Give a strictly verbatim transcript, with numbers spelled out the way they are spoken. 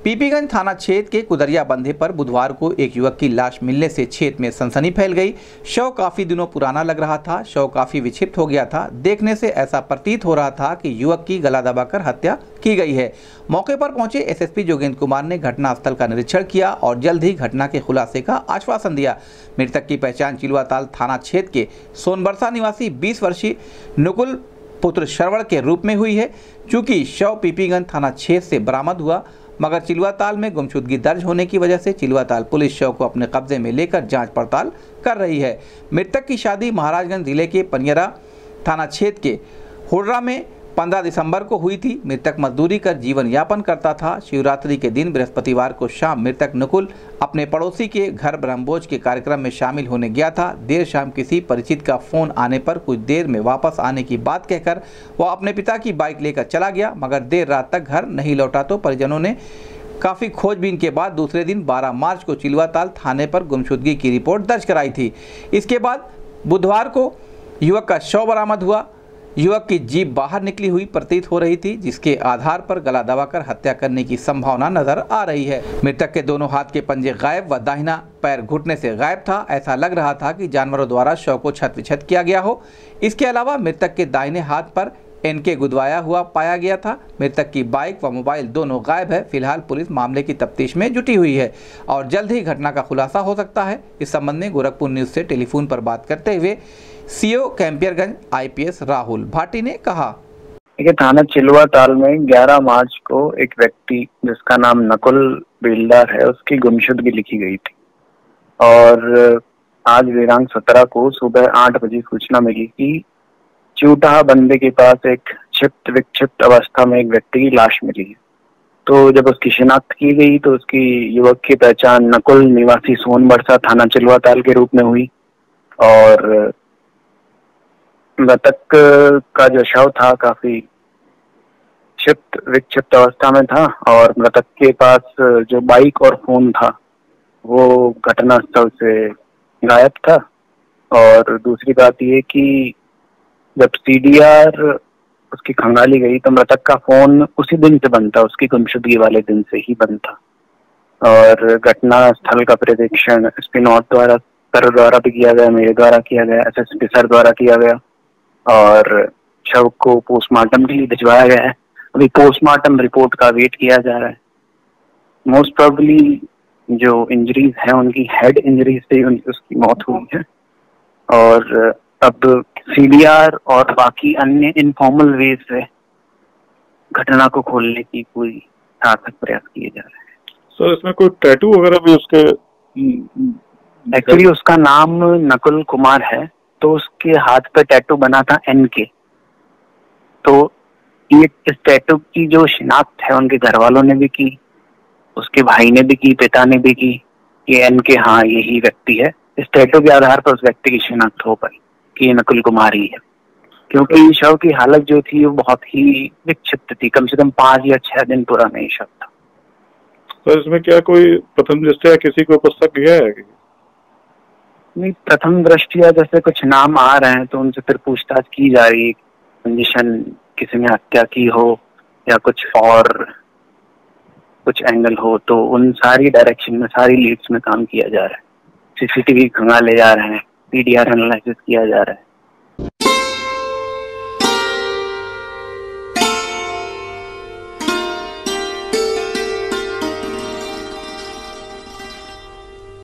पीपीगंज थाना क्षेत्र के कुदरिया बंधे पर बुधवार को एक युवक की लाश मिलने से क्षेत्र में सनसनी फैल गई। शव काफी दिनों पुराना लग रहा था। शव काफी विक्षिप्त हो गया था। देखने से ऐसा प्रतीत हो रहा था कि युवक की गला दबाकर हत्या की गई है। मौके पर पहुंचे एसएसपी जोगेंद्र कुमार ने घटनास्थल का निरीक्षण किया और जल्द ही घटना के खुलासे का आश्वासन दिया। मृतक की पहचान चिलुआताल थाना क्षेत्र के सोनबरसा निवासी बीस वर्षीय नुकुल पुत्र श्रवण के रूप में हुई है। चूँकि शव पीपीगंज थाना क्षेत्र से बरामद हुआ, मगर चिलुआताल में गुमशुदगी दर्ज होने की वजह से चिलुआताल पुलिस शव को अपने कब्जे में लेकर जांच पड़ताल कर रही है। मृतक की शादी महाराजगंज जिले के पनियरा थाना क्षेत्र के हुर्रा में पंद्रह दिसंबर को हुई थी। मृतक मजदूरी कर जीवन यापन करता था। शिवरात्रि के दिन बृहस्पतिवार को शाम मृतक नुकुल अपने पड़ोसी के घर ब्रह्मभोज के कार्यक्रम में शामिल होने गया था। देर शाम किसी परिचित का फोन आने पर कुछ देर में वापस आने की बात कहकर वह अपने पिता की बाइक लेकर चला गया, मगर देर रात तक घर नहीं लौटा तो परिजनों ने काफ़ी खोजबीन के बाद दूसरे दिन बारह मार्च को चिलुआताल थाने पर गुमशुदगी की रिपोर्ट दर्ज कराई थी। इसके बाद बुधवार को युवक का शव बरामद हुआ। युवक की जीभ बाहर निकली हुई प्रतीत हो रही थी, जिसके आधार पर गला दबाकर हत्या करने की संभावना नजर आ रही है। मृतक के दोनों हाथ के पंजे गायब व दाहिना पैर घुटने से गायब था। ऐसा लग रहा था कि जानवरों द्वारा शव को छत विछत किया गया हो। इसके अलावा मृतक के दाहिने हाथ पर एनके गुदवाया हुआ पाया गया था। मृतक की बाइक व मोबाइल दोनों गायब है। फिलहाल पुलिस मामले की तफ्तीश में जुटी हुई है और जल्द ही घटना का खुलासा हो सकता है। इस संबंध में गोरखपुर न्यूज से टेलीफोन पर बात करते हुए सीओ कैंपियरगंज आईपीएस राहुल भाटी ने कहा, देखिए, थाना चिलुआताल में ग्यारह मार्च को एक व्यक्ति जिसका नाम नकुल बेलदार है, उसकी गुमशुदगी लिखी गई थी और आज दिनांक सत्रह को सुबह आठ बजे सूचना मिली कि चूटाहा बंदे के पास एक क्षिप्त विक्षिप्त अवस्था में एक व्यक्ति की लाश मिली है। तो जब उसकी शिनाख्त की गई तो उसकी युवक की पहचान नकुल निवासी सोनबरसा थाना चिलुआताल के रूप में हुई और मृतक का जो शव था काफी क्षिप्त विक्षिप्त अवस्था में था और मृतक के पास जो बाइक और फोन था वो घटनास्थल से गायब था। और दूसरी बात ये कि जब सीडीआर उसकी खंगाली गई तो मृतक का फोन उसी दिन से बंद था, उसकी गुमशुदगी वाले दिन से ही बंद था। और घटना स्थल का प्रशिक्षण एसपी नॉर्थ द्वारा सर द्वारा भी किया गया, मेरे द्वारा किया गया, एसएसपी सर द्वारा किया गया और शव को पोस्टमार्टम के लिए भिजवाया गया है। अभी पोस्टमार्टम रिपोर्ट का वेट किया जा रहा है। मोस्ट प्रोबेबली जो इंजरीज हैं उनकी हेड इंजरीज से उनकी उसकी मौत हुई है और अब सीडीआर और बाकी अन्य इनफॉर्मल वे से घटना को खोलने की पूरी सार्थक प्रयास किए जा रहे हैं। सर, इसमें कोई टैटू वगैरह भी उसके? एक्चुअली उसका नाम नकुल कुमार है तो उसके हाथ पे टैटू बना था एन के। तो ये इस टैटू की जो शिनाख्त है उनके घर वालों ने भी की, उसके भाई ने भी की, पिता ने भी की, ये एन के हाँ यही व्यक्ति है। इस टैटू के आधार पर उस व्यक्ति की शिनाख्त हो पाई कि ये नकुल कुमार ही है, क्योंकि शव की हालत जो थी वो बहुत ही विक्षिप्त थी। कम से कम पांच या छह दिन पुराना ये शव था। तो इसमें क्या कोई प्रथम दृष्टया किसी को पुस्तक गया है? नहीं, प्रथम दृष्टिया जैसे कुछ नाम आ रहे हैं तो उनसे फिर पूछताछ की जा रही है। कंडीशन किसी ने हत्या की हो या कुछ और कुछ एंगल हो, तो उन सारी डायरेक्शन में सारी लीड्स में काम किया जा रहा है। सीसीटीवी खंगाले जा रहे हैं, पीडीआर एनालिसिस किया जा रहा है।